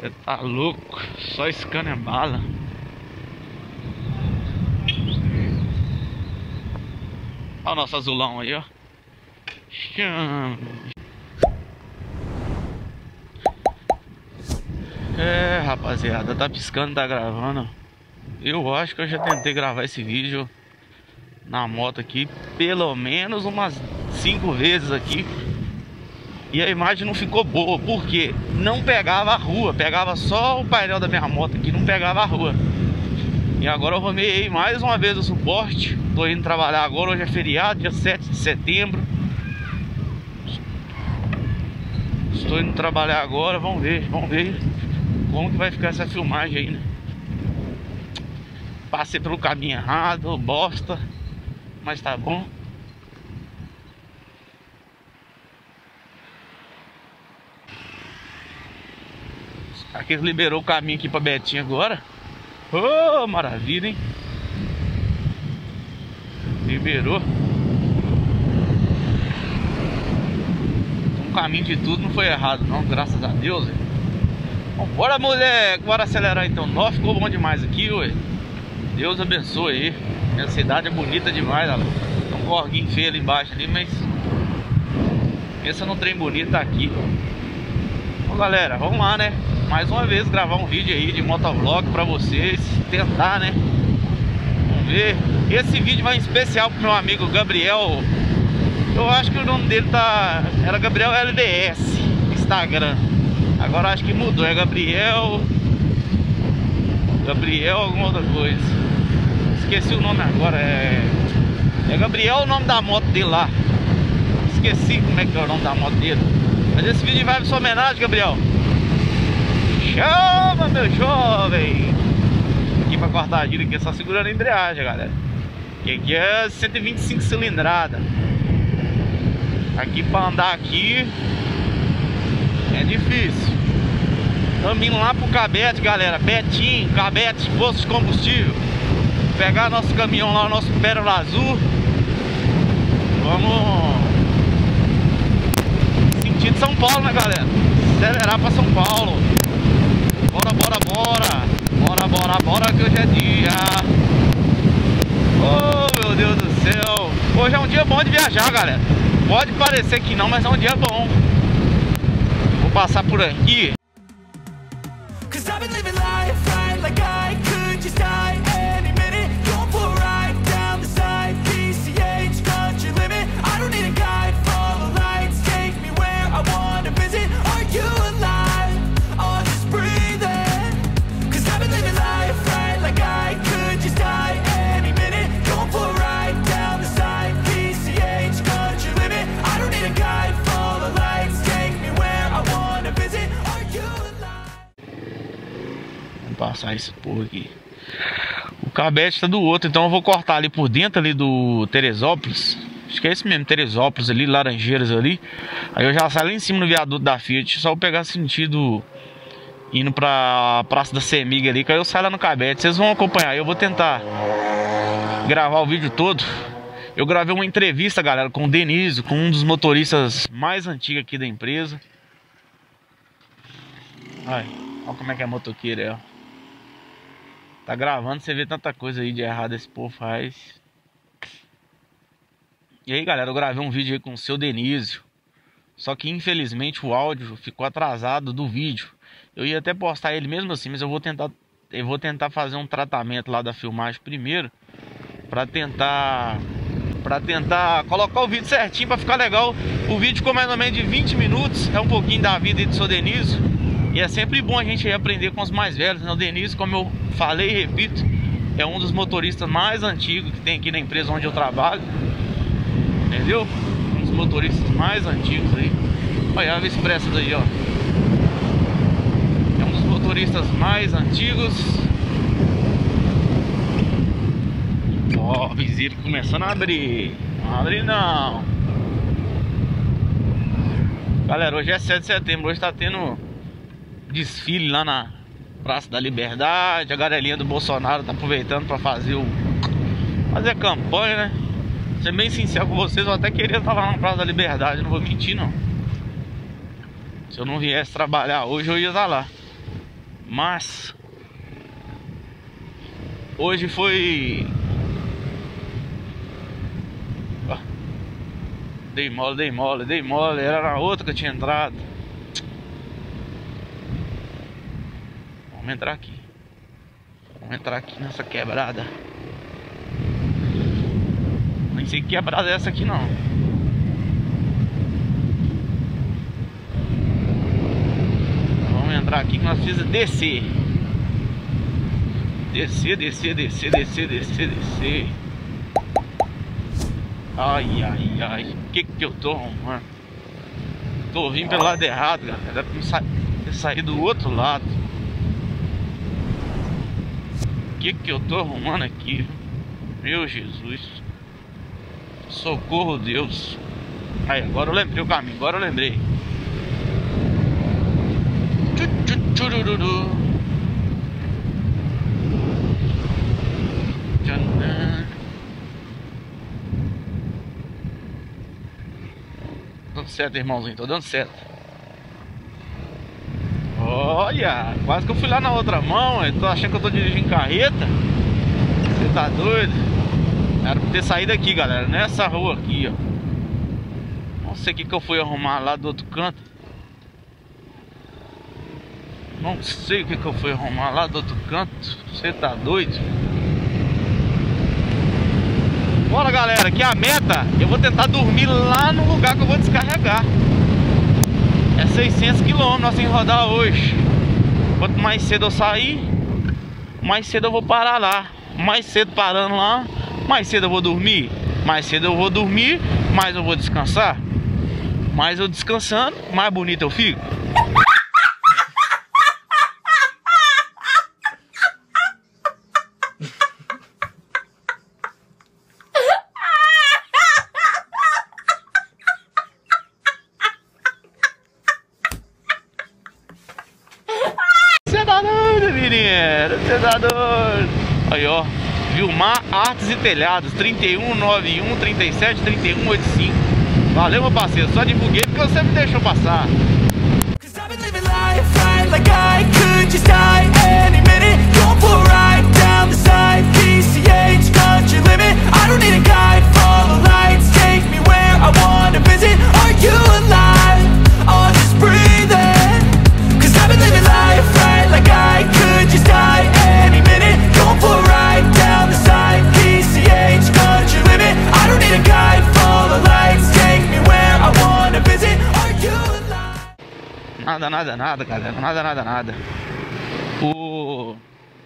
Você tá louco? Só scanner é bala. Olha o nosso azulão aí, ó. É, rapaziada, tá piscando, tá gravando. Eu acho que eu já tentei gravar esse vídeo na moto aqui pelo menos umas 5 vezes aqui. E a imagem não ficou boa, porque não pegava a rua, pegava só o painel da minha moto aqui, não pegava a rua. E agora eu arrumei mais uma vez o suporte. Tô indo trabalhar agora, hoje é feriado, dia 7 de setembro. Estou indo trabalhar agora, vamos ver como que vai ficar essa filmagem aí, né? Passei pelo caminho errado, bosta, mas tá bom. Aqui liberou o caminho aqui pra Betinha agora. Oh, maravilha, hein? Liberou. Um caminho de tudo não foi errado não, graças a Deus. Bora, moleque, bora acelerar então. Nossa, ficou bom demais aqui, ué. Deus abençoe aí. Minha cidade é bonita demais, olha. Tem um corguinho feio ali embaixo ali, mas pensa num trem bonito tá aqui. Bom, galera, vamos lá, né? Mais uma vez gravar um vídeo aí de motovlog pra vocês. Tentar, né? Vamos ver. Esse vídeo vai em especial pro meu amigo Gabriel. Eu acho que o nome dele era Gabriel LDS Instagram. Agora acho que mudou, é Gabriel alguma outra coisa. Esqueci o nome agora, é Gabriel o nome da moto dele lá. Esqueci como é que é o nome da moto dele. Mas esse vídeo vai pra sua homenagem, Gabriel. Chama, meu jovem. Aqui pra cortar a gira aqui é só segurando a embreagem, galera. Que aqui é 125 cilindrada. Aqui pra andar aqui é difícil. Estamos indo lá pro Cabete, galera. Betinho, Cabete, posto de combustível. Pegar nosso caminhão lá, o nosso Pérola Azul. Vamos sentido São Paulo, né, galera? Acelerar pra São Paulo. Bora, bora, bora. Bora, bora, bora, que hoje é dia. Oh, meu Deus do céu. Hoje é um dia bom de viajar, galera. Pode parecer que não, mas é um dia bom. Vou passar por aqui. Passar esse porra aqui. O Cabete tá do outro, então eu vou cortar ali por dentro ali do Teresópolis. Acho que é esse mesmo, Teresópolis ali, Laranjeiras ali. Aí eu já saio lá em cima no viaduto da Fiat. Só eu pegar sentido indo pra Praça da Semiga ali, que aí eu saio lá no Cabete. Vocês vão acompanhar, eu vou tentar gravar o vídeo todo. Eu gravei uma entrevista, galera, com o Denise, com um dos motoristas mais antigos aqui da empresa. Olha como é que é motoqueiro, ó. Tá gravando, você vê tanta coisa aí de errado esse povo faz. E aí, galera, eu gravei um vídeo aí com o seu Denísio. Só que infelizmente o áudio ficou atrasado do vídeo. Eu ia até postar ele mesmo assim, mas eu vou tentar fazer um tratamento lá da filmagem primeiro, pra tentar colocar o vídeo certinho, pra ficar legal. O vídeo ficou mais ou menos de 20 minutos. É um pouquinho da vida aí do seu Denísio. E é sempre bom a gente aprender com os mais velhos, né? O Denise, como eu falei e repito, é um dos motoristas mais antigos que tem aqui na empresa onde eu trabalho. Entendeu? Um dos motoristas mais antigos aí. Olha a Ave Expressa daí, ó. É um dos motoristas mais antigos. Ó, o viseiro começando a abrir. Não abre não. Galera, hoje é 7 de setembro. Hoje tá tendo desfile lá na Praça da Liberdade. A galerinha do Bolsonaro tá aproveitando pra fazer a campanha, né? Ser bem sincero com vocês, eu até queria estar lá na Praça da Liberdade, não vou mentir não. Se eu não viesse trabalhar hoje, eu ia estar lá. Mas hoje foi... Dei mole. Era na outra que eu tinha entrado. Vamos entrar aqui nessa quebrada. Nem sei que quebrada é essa aqui não. Vamos entrar aqui que nós precisamos descer. Descer. Ai. O que eu tô arrumando? Tô vindo pelo lado errado, galera. Era pra eu sair do outro lado. O que eu tô arrumando aqui? Meu Jesus. Socorro, Deus. Aí, agora eu lembrei o caminho. Tchurururu. Dando certo, irmãozinho, tô dando certo. Olha, quase que eu fui lá na outra mão. Eu tô achando que eu tô dirigindo carreta. Você tá doido? Era pra ter saído aqui, galera, nessa rua aqui, ó. Não sei o que eu fui arrumar lá do outro canto. Você tá doido? Bora, galera, que a meta, eu vou tentar dormir lá no lugar que eu vou descarregar. É 600 km nós temos que rodar hoje. Quanto mais cedo eu sair, mais cedo eu vou parar lá. Mais cedo parando lá, mais cedo eu vou dormir. Mais cedo eu vou dormir, mais eu vou descansar. Mais eu descansando, mais bonito eu fico. Você tá doido. Aí, ó, Vilmar Artes e Telhados, 3191 37 3185. Valeu, meu parceiro, só divulguei porque você me deixou passar. Nada, galera, nada. Como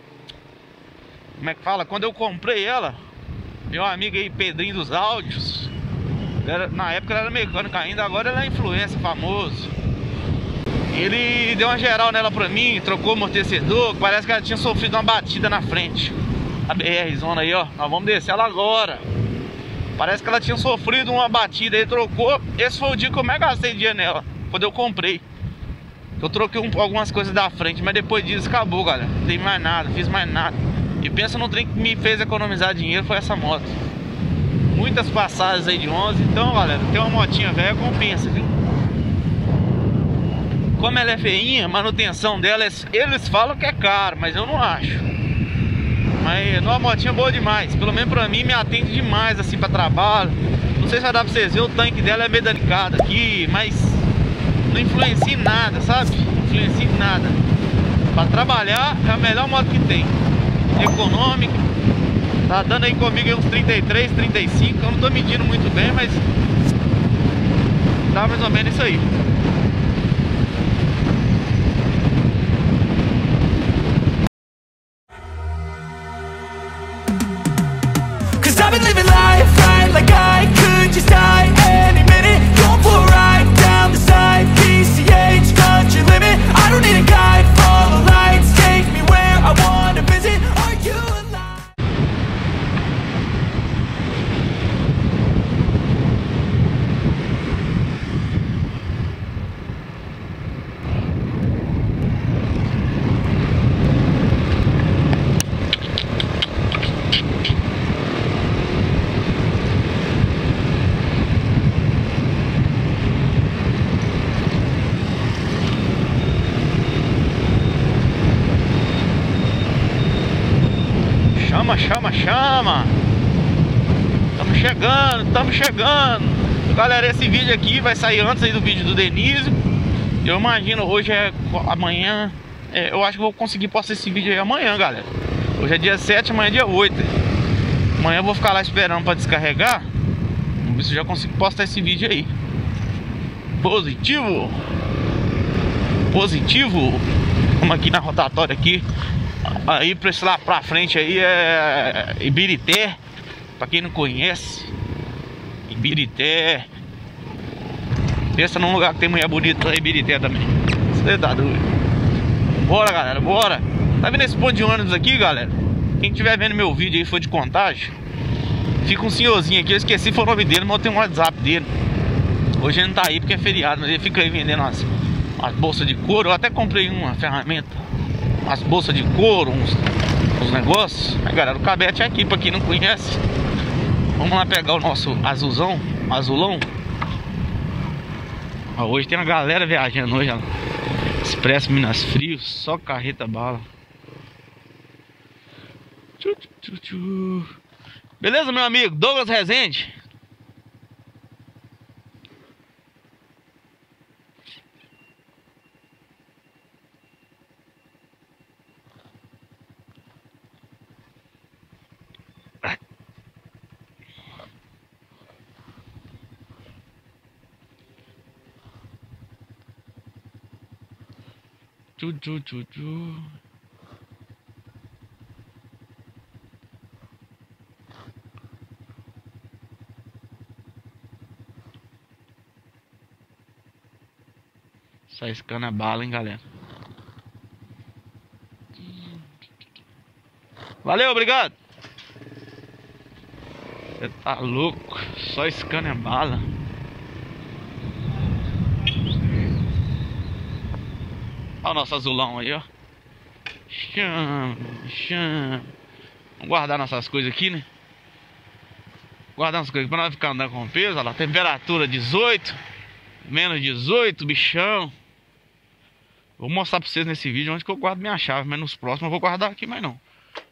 é que fala? Quando eu comprei ela, meu amigo aí, Pedrinho dos Áudios, na época ela era mecânica ainda, agora ela é influencer, famoso. Ele deu uma geral nela pra mim, trocou o amortecedor, parece que ela tinha sofrido uma batida na frente. A BR zona aí, ó, nós vamos descer ela agora. Parece que ela tinha sofrido uma batida, ele trocou. Esse foi o dia que eu mais gastei dinheiro nela, quando eu comprei. Eu troquei algumas coisas da frente, mas depois disso acabou, galera. Não tem mais nada, fiz mais nada. E pensa no trem que me fez economizar dinheiro, foi essa moto. Muitas passagens aí de 11. Então, galera, ter uma motinha velha compensa, viu? Como ela é feinha, a manutenção dela, eles falam que é caro, mas eu não acho. Mas é uma motinha boa demais. Pelo menos pra mim, me atende demais, assim, pra trabalho. Não sei se vai dar pra vocês verem, o tanque dela é meio delicado aqui, mas não influencia em nada, sabe? Não influencia em nada. Pra trabalhar é a melhor moto que tem. Econômica. Tá dando aí comigo aí uns 33, 35. Eu não tô medindo muito bem, mas tá mais ou menos isso aí. I've been living life right like I could just die any minute. Going for a ride down the side, PCH, country limit. I don't need a guide, follow lights, take me where I wanna visit. Are you alive? Chama, chama, chama. Estamos chegando. Galera, esse vídeo aqui vai sair antes aí do vídeo do Denísio. Eu imagino, hoje é amanhã. Eu acho que vou conseguir postar esse vídeo aí amanhã, galera. Hoje é dia 7, amanhã é dia 8. Amanhã eu vou ficar lá esperando pra descarregar. Vamos ver se eu já consigo postar esse vídeo aí. Positivo. Positivo. Vamos aqui na rotatória aqui. Aí pra esse lá pra frente aí é Ibirité. Pra quem não conhece, Ibirité. Pensa num lugar que tem mulher bonita, Ibirité também. Você tá doido. Bora, galera, bora. Tá vendo esse ponto de ônibus aqui, galera? Quem estiver vendo meu vídeo aí foi de Contagem. Fica um senhorzinho aqui, eu esqueci foi o nome dele, mas eu tenho um WhatsApp dele. Hoje ele não tá aí porque é feriado, mas ele fica aí vendendo umas bolsas de couro. Eu até comprei uma ferramenta, umas bolsas de couro, uns negócios. Aí, galera, o Cabete é aqui, pra quem não conhece. Vamos lá pegar o nosso azulão. Ó, hoje tem uma galera viajando hoje, ó. Expresso Minas Frios, só carreta bala. Beleza, meu amigo? Douglas Rezende. Só escana bala, hein, galera. Valeu, obrigado. Você tá louco. Só escana bala. Olha o nosso azulão aí, ó. Chama. Vamos guardar nossas coisas aqui, né? Guardar nossas coisas pra não ficar andando com peso. Olha lá, temperatura 18. Menos 18, bichão. Vou mostrar pra vocês nesse vídeo onde que eu guardo minha chave. Mas nos próximos eu vou guardar aqui, mas não.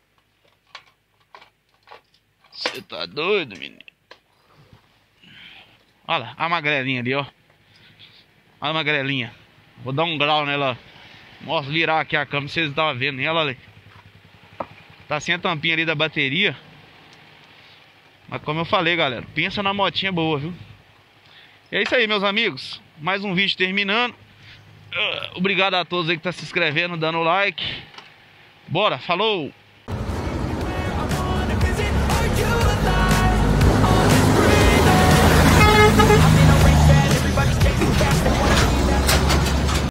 Você tá doido, menino? Olha lá, a magrelinha ali, ó. Olha a magrelinha. Vou dar um grau nela. Mostra, virar aqui a câmera, vocês estavam vendo ela ali. Tá sem a tampinha ali da bateria. Mas como eu falei, galera, pensa na motinha boa, viu? E é isso aí, meus amigos. Mais um vídeo terminando. Obrigado a todos aí que tá se inscrevendo, dando like. Bora, falou!